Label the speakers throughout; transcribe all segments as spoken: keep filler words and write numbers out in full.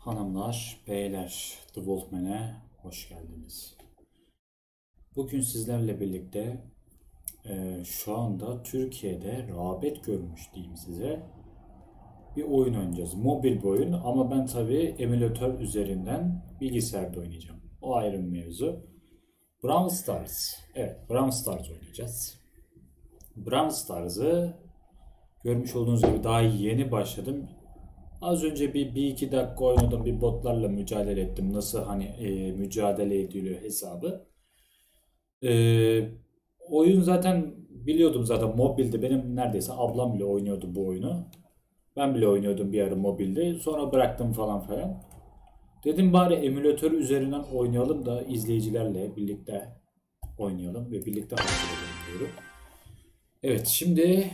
Speaker 1: Hanımlar, beyler, The Wolfman'e hoş geldiniz. Bugün sizlerle birlikte e, şu anda Türkiye'de rağbet görmüş diyeyim size bir oyun oynayacağız. Mobil bir oyun ama ben tabii emülatör üzerinden bilgisayarda oynayacağım. O ayrı bir mevzu. Brawl Stars. Evet, Brawl Stars oynayacağız. Brawl Stars'ı görmüş olduğunuz gibi daha yeni başladım. Az önce bir, bir iki dakika oynadım, bir botlarla mücadele ettim. Nasıl hani e, mücadele ediliyor hesabı. E, oyun zaten biliyordum zaten mobilde. Benim neredeyse ablam bile oynuyordu bu oyunu. Ben bile oynuyordum bir ara mobilde. Sonra bıraktım falan falan. Dedim bari emülatör üzerinden oynayalım da izleyicilerle birlikte oynayalım ve birlikte hareket edelim diyorum. Evet, şimdi...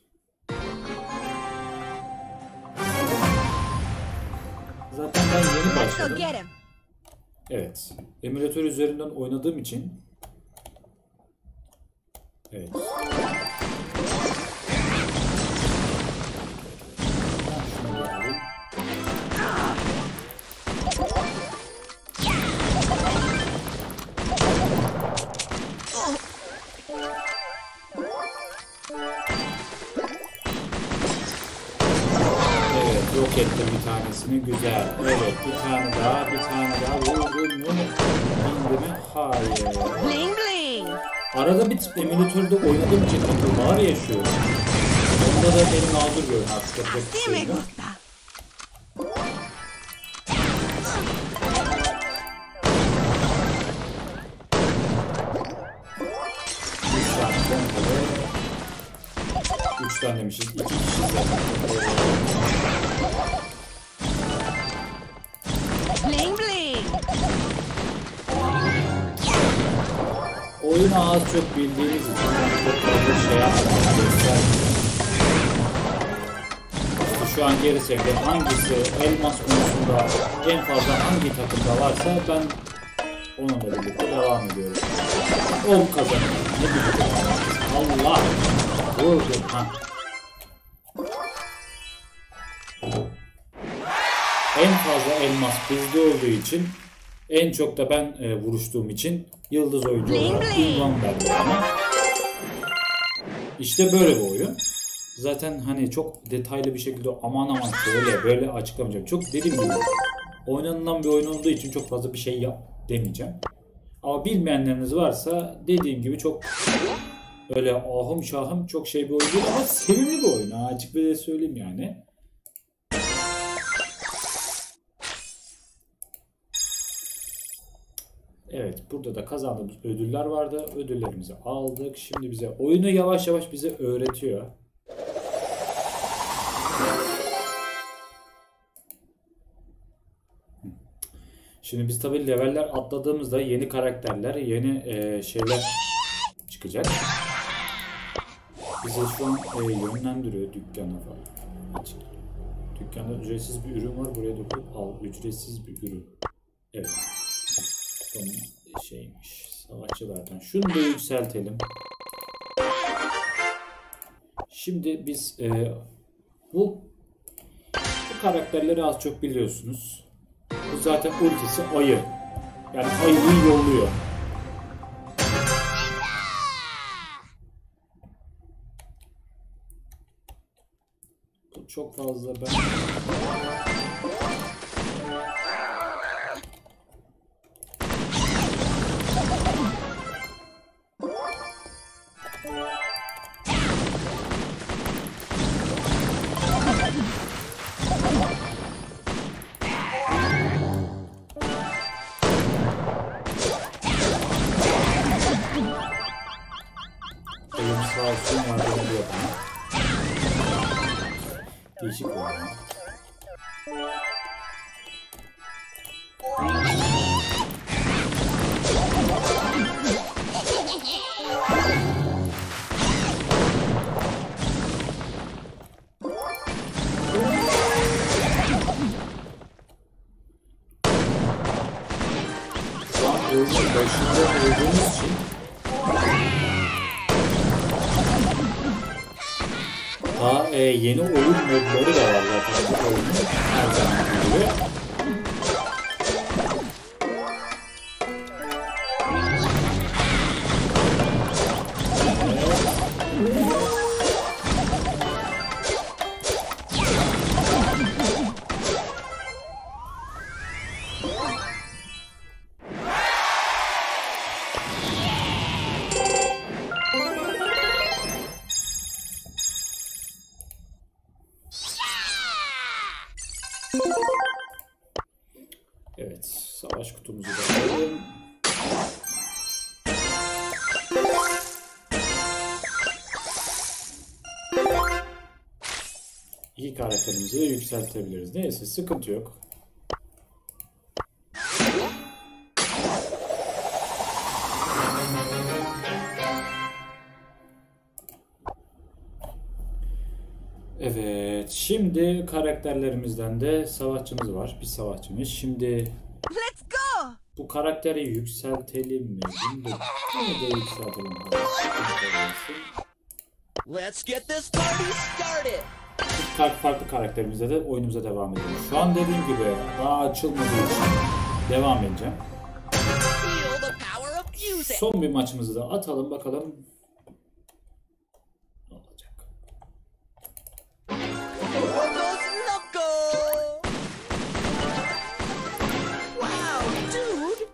Speaker 1: Zaten ben yeni başladım. Evet. Emülatör üzerinden oynadığım için. Evet. Yok ettim bir tanesini, güzel. Evet, bir tane daha, bir tane daha. Vurdum mu? İndi mi? Hayır. Bling bling. Arada bir emülatörde oynadığım için takılmalar yaşıyorum. Onda da beni mağdur görün artık. Yapacak bir şey yok. Üç tane demişiz. İki kişi zaten. Bling bling. Oyunu az çok bildiğiniz için çok fazla şey yapmadım. İşte şu an geri sevdim. Hangisi elmas konusunda en fazla hangi takımda varsa ben onunla birlikte devam ediyorum. on kazanıyor. Ne bileyim. Allah. Vurdum. Ha. En fazla elmas bizde olduğu için, en çok da ben e, vuruştuğum için yıldız oyuncu olarak ünvan verdi bana. İşte böyle bir oyun. Zaten hani çok detaylı bir şekilde aman aman böyle böyle açıklamayacağım. Çok dediğim gibi oynanılan bir oyun olduğu için çok fazla bir şey yap demeyeceğim. Ama bilmeyenleriniz varsa dediğim gibi çok öyle ahım şahım çok şey bir oyun değil ama sevimli bir oyun. Ha, açık bir de söyleyeyim yani. Evet, burada da kazandığımız ödüller vardı. Ödüllerimizi aldık. Şimdi bize oyunu yavaş yavaş bize öğretiyor. Şimdi biz tabii leveller atladığımızda yeni karakterler, yeni e, şeyler çıkacak. Bize şu an e, yönlendiriyor dükkana falan. Dükkanda ücretsiz bir ürün var. Buraya dokunup al. Ücretsiz bir ürün. Evet. Bunun şeymiş. Savaşçılardan. Şunu da yükseltelim. Şimdi biz e, bu bu karakterleri az çok biliyorsunuz. Bu zaten ultisi ayı. Yani ayıyı yolluyor. Bu çok fazla ben... Elim sağ olsun yardım ediyor bana. Değişik oluyor. Şu an oyunun başında olduğumuz için Daha e, yeni oyun modları da var zaten bu oyunun her zaman gibi. Evet, savaş kutumuzu da alalım. İki karakterimizi yükseltebiliriz. Neyse, sıkıntı yok. Evet, şimdi karakterlerimizden de savaşçımız var. Bir savaşçımız. Şimdi
Speaker 2: Let's go.
Speaker 1: bu karakteri yükseltelim mi? Bunu da, bunu da yükseltelim.
Speaker 2: Let's get this party started.
Speaker 1: Farklı farklı karakterimizle de oyunumuza devam edelim. Şu an dediğim gibi daha açılmadığı için devam edeceğim.
Speaker 2: Feel the power of music.
Speaker 1: Son bir maçımızı da atalım bakalım. Ne olacak?
Speaker 2: Goes Knuckle. Wow, dude.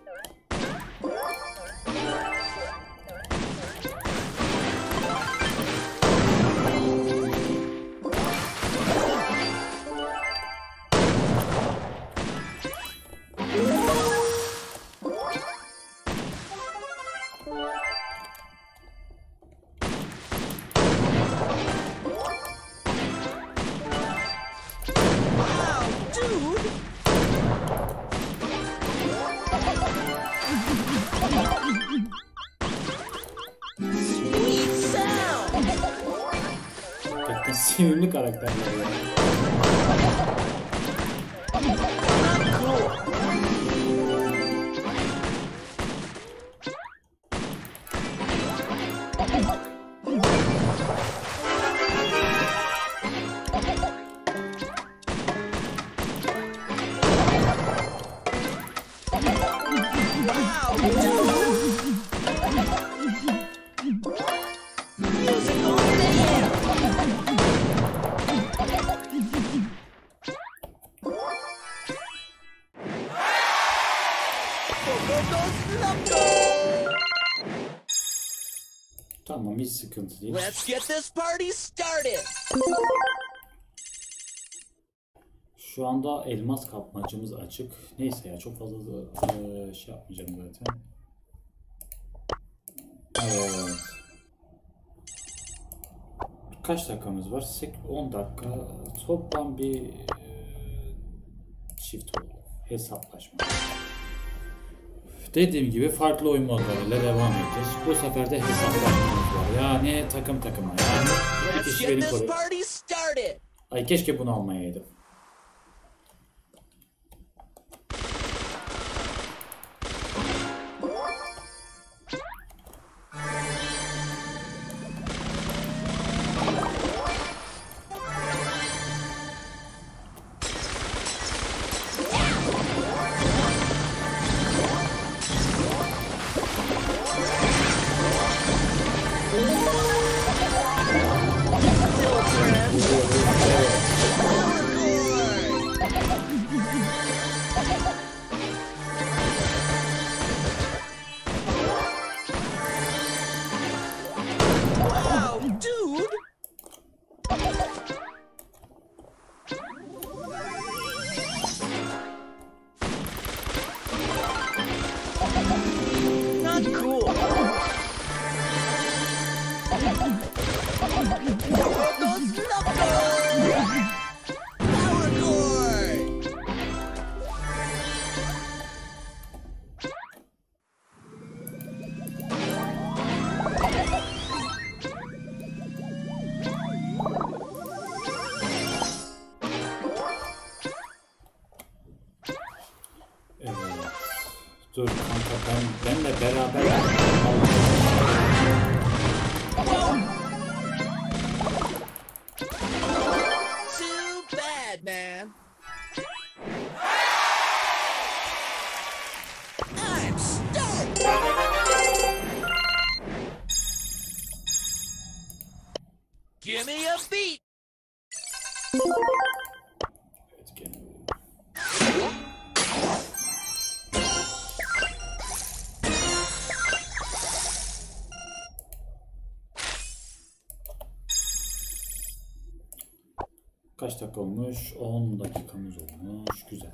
Speaker 2: Wow, dude. Sweet sound.
Speaker 1: Gerçekten sevimli karakterler ya.
Speaker 2: Cool. Wow, dude. Music on the air. Goes Knuckle.
Speaker 1: Tamam, hiç sıkıntı değil.
Speaker 2: Let's get this party started.
Speaker 1: Şu anda elmas kapmacımız açık. Neyse ya, çok fazla da eee, şey yapmayacağım zaten. Evet. Kaç dakikamız var? on dakika. Toplam bir eee, çift oldu. Hesaplaşma. Dediğim gibi farklı oyun modlarıyla devam edeceğiz. Bu sefer de hesaplaşmamız var. Yani takım takıma. Yani bir
Speaker 2: Let's
Speaker 1: kişi
Speaker 2: get
Speaker 1: beni
Speaker 2: this
Speaker 1: koruyor.
Speaker 2: party started.
Speaker 1: Ay, keşke bunu almayaydım.
Speaker 2: Wow, dude. Not cool. Goes Knuckle. Power chord.
Speaker 1: Evet. Dur kanka, ben benle beraber
Speaker 2: Too bad, man. I'm stoked. Give me a beat.
Speaker 1: Evet, gene. Kaç dakika olmuş? on dakikamız olmuş. Güzel.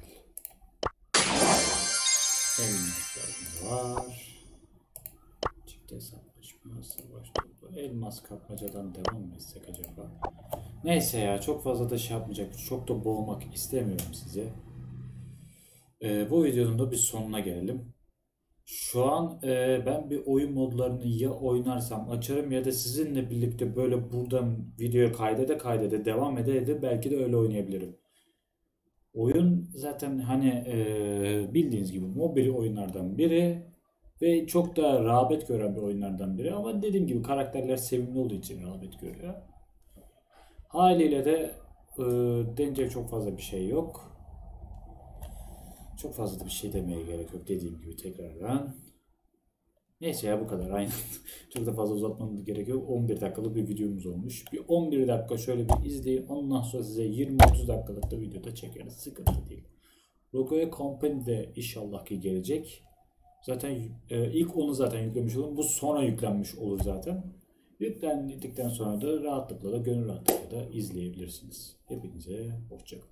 Speaker 1: Elmaslar var. Çift hesaplaşma, savaş topu. Elmas kapmacadan devam mı etsek acaba? Neyse ya, çok fazla da şey yapmayacak. Çok da boğmak istemiyorum size. Ee, bu videonun da bir sonuna gelelim. Şu an e, ben bir oyun modlarını ya oynarsam açarım ya da sizinle birlikte böyle buradan videoya kaydede kaydede devam ede ede belki de öyle oynayabilirim. Oyun zaten hani e, bildiğiniz gibi mobil oyunlardan biri ve çok da rağbet gören bir oyunlardan biri. Ama dediğim gibi karakterler sevimli olduğu için rağbet görüyor. Haliyle de e, denecek çok fazla bir şey yok. Çok fazla da bir şey demeye gerek yok dediğim gibi tekrardan. Neyse ya, bu kadar aynen. Çok da fazla uzatmamız gerek yok. on bir dakikalık bir videomuz olmuş. Bir on bir dakika şöyle bir izleyin. Ondan sonra size yirmi otuz dakikalık da videoda çekeriz. Sıkıntı değil. Rogue Company de inşallah ki gelecek. Zaten e, ilk onu zaten yüklemiş olun. Bu sonra yüklenmiş olur zaten. Yüklendikten sonra da rahatlıkla da gönül rahatlıkla da izleyebilirsiniz. Hepinize hoşça kalın.